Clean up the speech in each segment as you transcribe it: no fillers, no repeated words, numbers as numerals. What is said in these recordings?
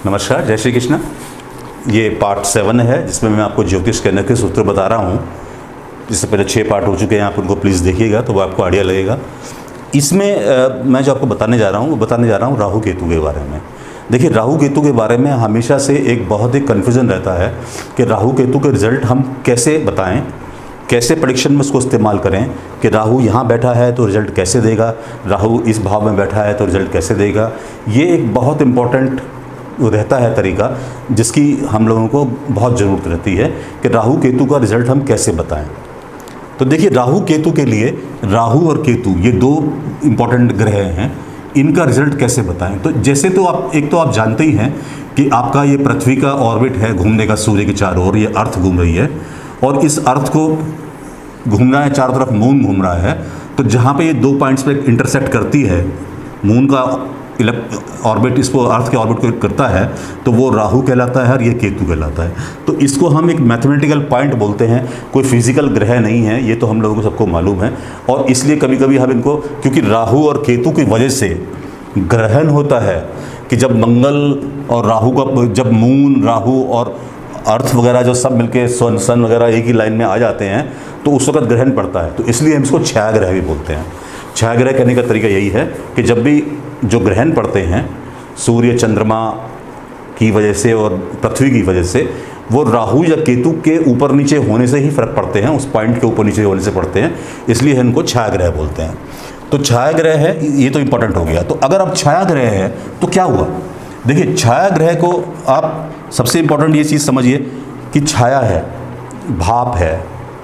नमस्कार, जय श्री कृष्ण। ये पार्ट 7 है जिसमें मैं आपको ज्योतिष कहने के सूत्र बता रहा हूँ। इससे पहले 6 पार्ट हो चुके हैं, आप उनको प्लीज़ देखिएगा तो वो आपको आइडिया लगेगा। इसमें मैं जो आपको बताने जा रहा हूँ वो बताने जा रहा हूँ राहु केतु के बारे में। देखिए, राहु केतु के बारे में हमेशा से एक बहुत ही कन्फ्यूज़न रहता है कि राहु केतु के रिज़ल्ट हम कैसे बताएं, कैसे प्रेडिक्शन में उसको इस्तेमाल करें कि राहु यहाँ बैठा है तो रिज़ल्ट कैसे देगा, राहु इस भाव में बैठा है तो रिज़ल्ट कैसे देगा। ये एक बहुत इम्पॉर्टेंट रहता है तरीका जिसकी हम लोगों को बहुत ज़रूरत रहती है कि राहु केतु का रिज़ल्ट हम कैसे बताएं। तो देखिए, राहु केतु के लिए राहु और केतु ये 2 इम्पॉर्टेंट ग्रह हैं, इनका रिज़ल्ट कैसे बताएं। तो जैसे तो आप जानते ही हैं कि आपका ये पृथ्वी का ऑर्बिट है घूमने का सूर्य के चारों ओर, ये अर्थ घूम रही है और इस अर्थ को घूमना है, चारों तरफ मून घूम रहा है। तो जहाँ पे ये 2 पॉइंट्स पे इंटरसेक्ट करती है, मून का ऑर्बिट इसको अर्थ के ऑर्बिट को करता है, तो वो राहु कहलाता है और ये केतु कहलाता है। तो इसको हम एक मैथमेटिकल पॉइंट बोलते हैं, कोई फिजिकल ग्रह नहीं है, ये तो हम लोगों को सबको मालूम है। और इसलिए कभी कभी हम इनको, क्योंकि राहु और केतु की वजह से ग्रहण होता है कि जब मंगल और राहु का, जब मून, राहु और अर्थ वगैरह जो सब मिलके सन वगैरह एक ही लाइन में आ जाते हैं तो उस वक्त ग्रहण पड़ता है। तो इसलिए हम इसको छायाग्रह भी बोलते हैं। छायाग्रह कहने का तरीका यही है कि जब भी जो ग्रहण पड़ते हैं सूर्य चंद्रमा की वजह से और पृथ्वी की वजह से, वो राहु या केतु के ऊपर नीचे होने से ही फर्क पड़ते हैं, उस पॉइंट के ऊपर नीचे होने से पड़ते हैं, इसलिए इनको छायाग्रह बोलते हैं। तो छायाग्रह है, ये तो इम्पोर्टेंट हो गया। तो अगर अब छायाग्रह है तो क्या हुआ? देखिए, छायाग्रह को आप सबसे इम्पोर्टेंट ये चीज़ समझिए कि छाया है, भाप है।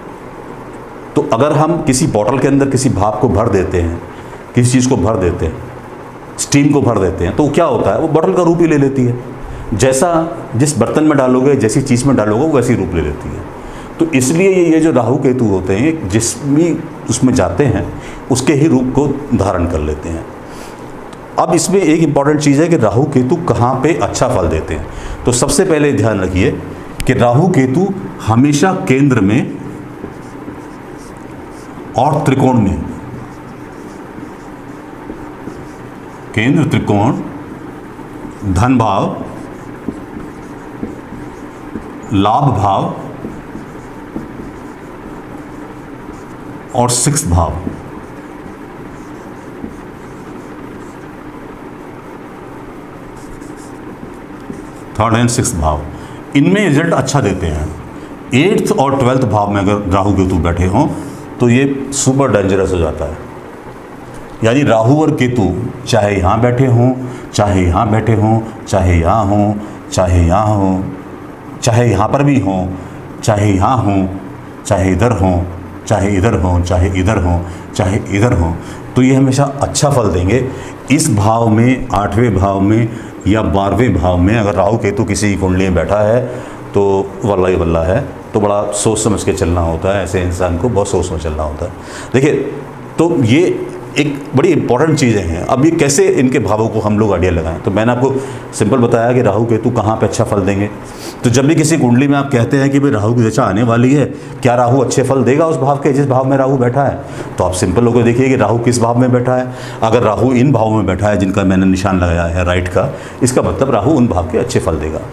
तो अगर हम किसी बॉटल के अंदर किसी भाप को भर देते हैं, किसी चीज़ को भर देते हैं, स्टीम को भर देते हैं, तो क्या होता है? वो बॉटल का रूप ही ले लेती है। जैसा जिस बर्तन में डालोगे, जैसी चीज़ में डालोगे, वो वैसी रूप ले लेती है। तो इसलिए ये जो राहु केतु होते हैं, जिस भी उसमें जाते हैं उसके ही रूप को धारण कर लेते हैं। अब इसमें एक इम्पॉर्टेंट चीज़ है कि राहु केतु कहाँ पे अच्छा फल देते हैं। तो सबसे पहले ध्यान रखिए कि राहु केतु हमेशा केंद्र में और त्रिकोण में, केंद्र, त्रिकोण, धन भाव, लाभ भाव और 6th भाव, थर्ड एंड 6th भाव, इनमें रिजल्ट अच्छा देते हैं। 8th और 12th भाव में अगर राहु केतु बैठे हों तो ये सुपर डेंजरस हो जाता है। यानी राहु और केतु चाहे यहाँ बैठे हों, चाहे यहाँ बैठे हों, चाहे यहाँ हों, चाहे यहाँ हों, चाहे यहाँ पर भी हों, चाहे यहाँ हों, चाहे इधर हों, चाहे इधर हों, चाहे इधर हों, चाहे इधर हों, तो ये हमेशा अच्छा फल देंगे। इस भाव में, 8वें भाव में या 12वें भाव में अगर राहु केतु किसी कुंडली में बैठा है तो वल्ला ही वल्ला है। तो बड़ा सोच समझ के चलना होता है, ऐसे इंसान को बहुत सोच समझ चलना होता है। देखिए, तो ये एक बड़ी इंपॉर्टेंट चीज़ें हैं। अब ये कैसे इनके भावों को हम लोग आइडिया लगाएं, तो मैंने आपको सिंपल बताया कि राहु केतु कहाँ पे अच्छा फल देंगे। तो जब भी किसी कुंडली में आप कहते हैं कि भाई राहु की दशा आने वाली है, क्या राहु अच्छे फल देगा उस भाव के जिस भाव में राहु बैठा है? तो आप सिंपल होकर देखिए कि राहु किस भाव में बैठा है। अगर राहु इन भावों में बैठा है जिनका मैंने निशान लगाया है राइट का, इसका मतलब राहु उन भाव के अच्छे फल देगा।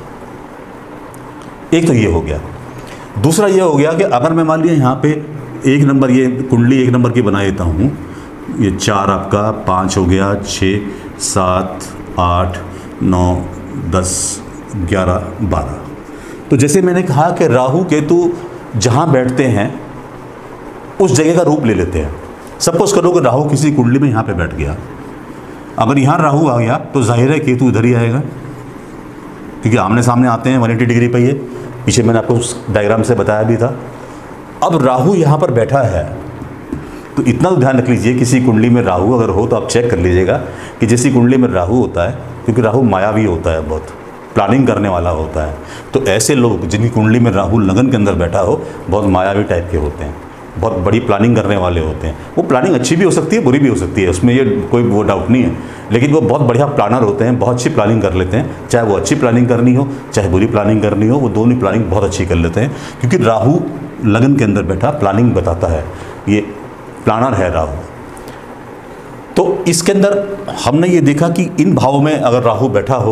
एक तो ये हो गया। दूसरा ये हो गया कि अगर मैं मान लिया यहाँ पे 1 नंबर, ये कुंडली 1 नंबर की बना देता हूँ, ये 4 आपका, 5 हो गया, 6, 7, 8, 9, 10, 11, 12। तो जैसे मैंने कहा कि राहु केतु जहाँ बैठते हैं उस जगह का रूप ले लेते हैं। सपोज करो कि राहु किसी कुंडली में यहाँ पे बैठ गया, अगर यहाँ राहु आ गया तो जाहिर है केतु इधर ही आएगा, क्योंकि आमने सामने आते हैं 180 डिग्री पे। ये पीछे मैंने आपको उस डायग्राम से बताया भी था। अब राहु यहाँ पर बैठा है तो इतना तो ध्यान रख लीजिए, किसी कुंडली में राहु अगर हो तो आप चेक कर लीजिएगा कि जैसी कुंडली में राहु होता है, क्योंकि राहु मायावी होता है, बहुत प्लानिंग करने वाला होता है। तो ऐसे लोग जिनकी कुंडली में राहु लगन के अंदर बैठा हो, बहुत मायावी टाइप के होते हैं, बहुत बड़ी प्लानिंग करने वाले होते हैं। वो प्लानिंग अच्छी भी हो सकती है, बुरी भी हो सकती है, उसमें ये कोई वो डाउट नहीं है, लेकिन वो बहुत बढ़िया प्लानर होते हैं, बहुत अच्छी प्लानिंग कर लेते हैं। चाहे वो अच्छी प्लानिंग करनी हो, चाहे बुरी प्लानिंग करनी हो, वो दोनों प्लानिंग बहुत अच्छी कर लेते हैं, क्योंकि राहु लगन के अंदर बैठा प्लानिंग बताता है, ये प्लानर है राहु। तो इसके अंदर हमने ये देखा कि इन भावों में अगर राहु बैठा हो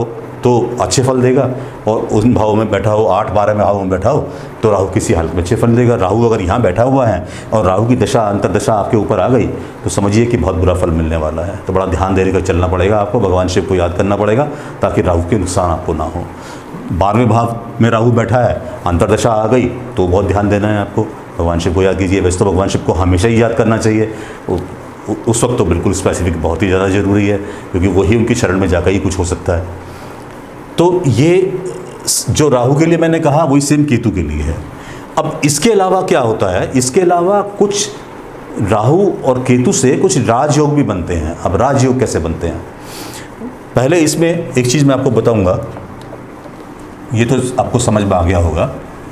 तो अच्छे फल देगा, और उन भाव में बैठा हो 8-12 में भाव में बैठा हो तो राहु किसी हालत में अच्छे फल देगा। राहु अगर यहाँ बैठा हुआ है और राहु की दशा अंतर्दशा आपके ऊपर आ गई तो समझिए कि बहुत बुरा फल मिलने वाला है। तो बड़ा ध्यान देकर चलना पड़ेगा आपको, भगवान शिव को याद करना पड़ेगा ताकि राहु के नुकसान आपको ना हो। 12वें भाव में राहु बैठा है, अंतर्दशा आ गई तो बहुत ध्यान देना है आपको, भगवान शिव को याद कीजिए। वैसे तो भगवान शिव को हमेशा ही याद करना चाहिए, उस वक्त तो बिल्कुल स्पेसिफिक बहुत ही ज़्यादा ज़रूरी है, क्योंकि वही उनकी शरण में जाकर ही कुछ हो सकता है। तो ये जो राहु के लिए मैंने कहा वही सेम केतु के लिए है। अब इसके अलावा क्या होता है, इसके अलावा कुछ राहु और केतु से कुछ राजयोग भी बनते हैं। अब राजयोग कैसे बनते हैं, पहले इसमें एक चीज़ मैं आपको बताऊंगा, ये तो आपको समझ में आ गया होगा।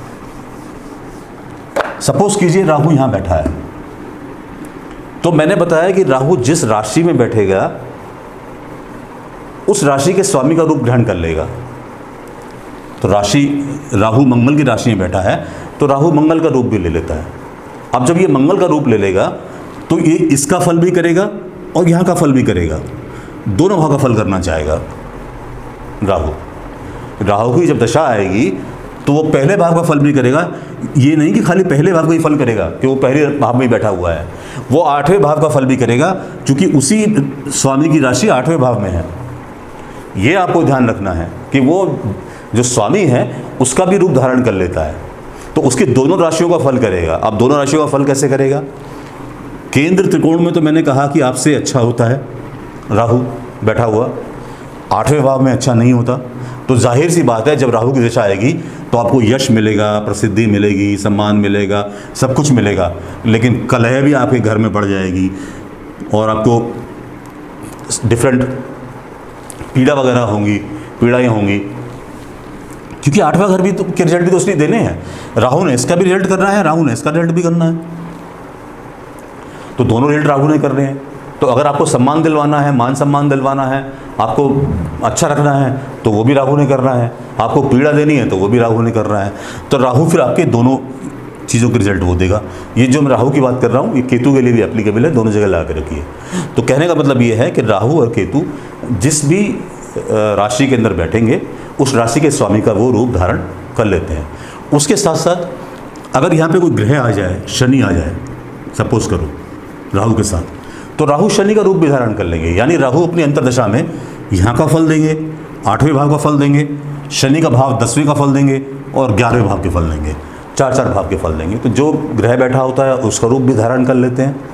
सपोज कीजिए राहु यहाँ बैठा है, तो मैंने बताया कि राहु जिस राशि में बैठेगा उस राशि के स्वामी का रूप ग्रहण कर लेगा। तो राहु मंगल की राशि में बैठा है तो राहु मंगल का रूप भी ले लेता है। अब जब ये मंगल का रूप ले लेगा तो ये इसका फल भी करेगा और यहाँ का फल भी करेगा, दोनों भाव का फल करना चाहेगा राहु की जब दशा आएगी तो वो पहले भाव का फल भी करेगा। ये नहीं कि खाली पहले भाव का ही फल करेगा कि वो पहले भाव में बैठा हुआ है, वो 8वें भाव का फल भी करेगा, क्योंकि उसी स्वामी की राशि 8वें भाव में है। ये आपको ध्यान रखना है कि वो जो स्वामी है उसका भी रूप धारण कर लेता है, तो उसके दोनों राशियों का फल करेगा। अब दोनों राशियों का फल कैसे करेगा, केंद्र त्रिकोण में तो मैंने कहा कि आपसे अच्छा होता है राहु बैठा हुआ, 8वें भाव में अच्छा नहीं होता। तो जाहिर सी बात है जब राहु की दशा आएगी तो आपको यश मिलेगा, प्रसिद्धि मिलेगी, सम्मान मिलेगा, सब कुछ मिलेगा, लेकिन कलह भी आपके घर में बढ़ जाएगी और आपको डिफरेंट पीड़ाएँ होंगी, क्योंकि 8वां घर भी तो के रिजल्ट भी तो उसने देने हैं। राहु ने इसका भी रिजल्ट करना है, राहु ने इसका रिजल्ट भी करना है, तो दोनों रिजल्ट राहु ने कर रहे हैं। तो अगर आपको सम्मान दिलवाना है, मान सम्मान दिलवाना है, आपको अच्छा रखना है तो वो भी राहु ने करना है, आपको पीड़ा देनी है तो वो भी राहु ने कर रहा है। तो राहु फिर आपके दोनों चीज़ों के रिजल्ट वो देगा। ये जो मैं राहु की बात कर रहा हूँ ये केतु के लिए भी एप्लीकेबल है, दोनों जगह ला के रखिए। तो कहने का मतलब ये है कि राहु और केतु जिस भी राशि के अंदर बैठेंगे उस राशि के स्वामी का वो रूप धारण कर लेते हैं। उसके साथ साथ अगर यहाँ पे कोई ग्रह आ जाए, शनि आ जाए सपोज करो राहु के साथ, तो राहु शनि का रूप भी धारण कर लेंगे। यानी राहु अपनी अंतर्दशा में यहाँ का फल देंगे, 8वें भाव का फल देंगे, शनि का भाव 10वें का फल देंगे और 11वें भाव के फल देंगे, 4 भाव के फल देंगे। तो जो ग्रह बैठा होता है उसका रूप भी धारण कर लेते हैं,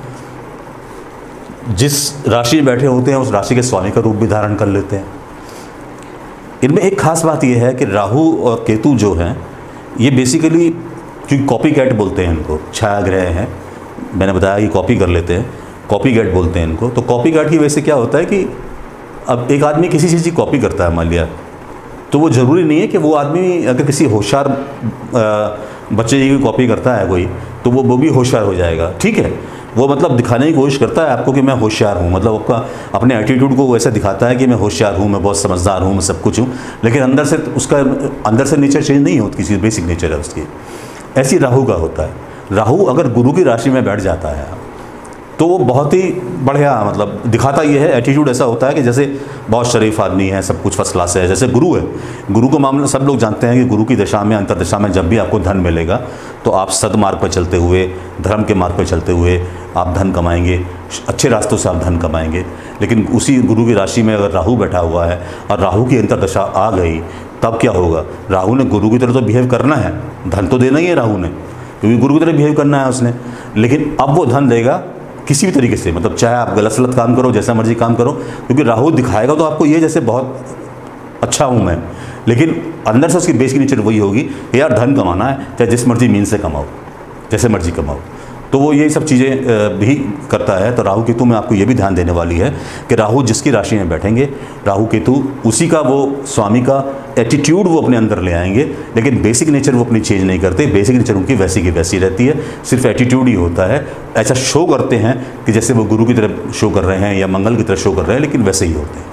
जिस राशि में बैठे होते हैं उस राशि के स्वामी का रूप भी धारण कर लेते हैं। इनमें एक खास बात यह है कि राहु और केतु जो हैं ये बेसिकली, क्योंकि कॉपी कैट बोलते हैं इनको, छाया ग्रह हैं, मैंने बताया कि कॉपी कर लेते हैं, कॉपी कैट बोलते हैं इनको। तो कॉपी कैट की वजह से क्या होता है कि अब एक आदमी किसी चीज़ की कॉपी करता है मान लिया, तो वो ज़रूरी नहीं है कि वो आदमी अगर किसी होशियार बच्चे की कॉपी करता है कोई तो वो भी होशियार हो जाएगा। ठीक है, वो मतलब दिखाने की कोशिश करता है आपको कि मैं होशियार हूँ, मतलब आपका अपने एटीट्यूड को वैसा दिखाता है कि मैं होशियार हूँ, मैं बहुत समझदार हूँ, मैं सब कुछ हूँ, लेकिन अंदर से उसका अंदर से नेचर चेंज नहीं होती, किसी बेसिक नेचर है उसकी। ऐसी राहु का होता है। राहु अगर गुरु की राशि में बैठ जाता है तो वो बहुत ही बढ़िया मतलब दिखाता ये है, एटीट्यूड ऐसा होता है कि जैसे बहुत शरीफ आदमी है, सब कुछ फर्स्ट क्लास है, जैसे गुरु है। गुरु का मामला सब लोग जानते हैं कि गुरु की दशा में, अंतर्दशा में जब भी आपको धन मिलेगा तो आप सदमार्ग पर चलते हुए, धर्म के मार्ग पर चलते हुए आप धन कमाएंगे, अच्छे रास्तों से आप धन कमाएंगे। लेकिन उसी गुरु की राशि में अगर राहु बैठा हुआ है और राहु की अंतर्दशा आ गई तब क्या होगा, राहु ने गुरु की तरह तो बिहेव करना है, धन तो देना ही है राहु ने, क्योंकि गुरु की तरह बिहेव करना है उसने, लेकिन अब वो धन देगा किसी भी तरीके से, मतलब चाहे आप गलत सलत काम करो, जैसा मर्जी काम करो, क्योंकि राहु दिखाएगा तो आपको ये जैसे बहुत अच्छा हूँ मैं, लेकिन अंदर से उसकी बेसिक नेचर वही होगी यार धन कमाना है, चाहे जिस मर्जी मीन से कमाओ, जैसे मर्जी कमाओ। तो वो ये सब चीज़ें भी करता है। तो राहु केतु में आपको ये भी ध्यान देने वाली है कि राहु जिसकी राशि में बैठेंगे, राहु केतु उसी का वो स्वामी का एटीट्यूड वो अपने अंदर ले आएंगे, लेकिन बेसिक नेचर वो अपनी चेंज नहीं करते, बेसिक नेचर उनकी वैसी की वैसी रहती है, सिर्फ एटीट्यूड ही होता है। ऐसा शो करते हैं कि जैसे वो गुरु की तरह शो कर रहे हैं या मंगल की तरह शो कर रहे हैं, लेकिन वैसे ही होते हैं।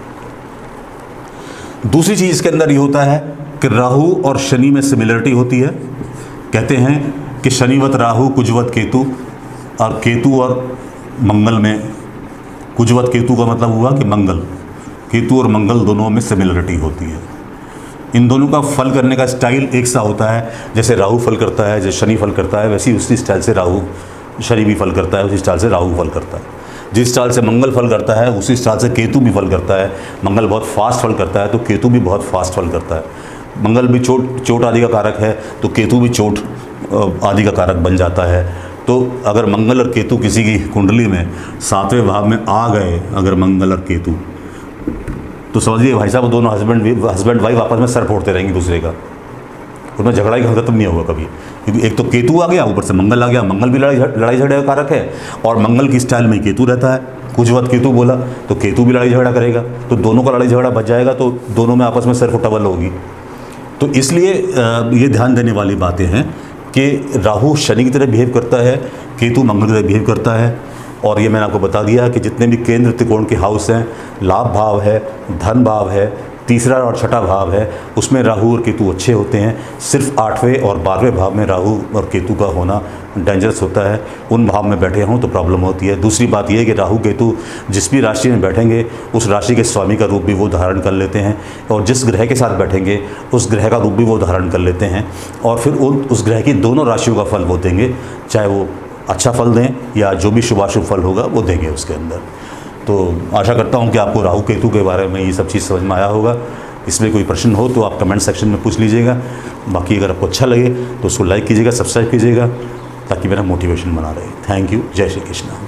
दूसरी चीज़ इसके अंदर ये होता है कि राहु और शनि में सिमिलरिटी होती है। कहते हैं कि शनिवत राहु कुजवत केतु, और केतु और मंगल में, कुजवत केतु का मतलब हुआ कि मंगल, केतु और मंगल दोनों में सिमिलरिटी होती है। इन दोनों का फल करने का स्टाइल एक सा होता है। जैसे राहु फल करता है, जैसे शनि फल करता है, वैसे ही उसी स्टाइल से शनि भी फल करता है, उसी स्टाइल से राहु फल करता है। जिस स्टाइल से मंगल फल करता है उसी स्टाइल से केतु भी फल करता है। मंगल बहुत फास्ट फल करता है तो केतु भी बहुत फास्ट फल करता है। मंगल भी चोट आदि का कारक है तो केतु भी चोट आदि का कारक बन जाता है। तो अगर मंगल और केतु किसी की कुंडली में 7वें भाव में आ गए, अगर मंगल और केतु, तो समझिए भाई साहब दोनों हस्बैंड वाइफ आपस में सर फोड़ते रहेंगे दूसरे का, उनमें झगड़ा का खत्म नहीं होगा कभी, क्योंकि एक तो केतु आ गया, ऊपर से मंगल आ गया। मंगल भी लड़ाई झगड़े का कारक है और मंगल की स्टाइल में केतु रहता है। कुछ वक्त केतु बोला तो केतु भी लड़ाई झगड़ा करेगा, तो दोनों का लड़ाई झगड़ा बच जाएगा, तो दोनों में आपस में सर फुटबल होगी। तो इसलिए ये ध्यान देने वाली बातें हैं कि राहु शनि की तरह बिहेव करता है, केतु मंगल की तरह बिहेव करता है। और ये मैंने आपको बता दिया कि जितने भी केंद्र त्रिकोण के हाउस हैं, लाभ भाव है, धन भाव है, तीसरा और छठा भाव है, उसमें राहु और केतु अच्छे होते हैं। सिर्फ 8वें और 12वें भाव में राहु और केतु का होना डेंजरस होता है। उन भाव में बैठे हों तो प्रॉब्लम होती है। दूसरी बात यह है कि राहु केतु जिस भी राशि में बैठेंगे उस राशि के स्वामी का रूप भी वो धारण कर लेते हैं, और जिस ग्रह के साथ बैठेंगे उस ग्रह का रूप भी वो धारण कर लेते हैं, और फिर उस ग्रह की दोनों राशियों का फल वो देंगे, चाहे वो अच्छा फल दें या जो भी शुभाशुभ फल होगा वो देंगे उसके अंदर। तो आशा करता हूँ कि आपको राहु केतु के बारे में ये सब चीज़ समझ में आया होगा। इसमें कोई प्रश्न हो तो आप कमेंट सेक्शन में पूछ लीजिएगा। बाकी अगर आपको अच्छा लगे तो उसको लाइक कीजिएगा, सब्सक्राइब कीजिएगा, ताकि मेरा मोटिवेशन बना रहे। Thank you. जय श्री कृष्ण।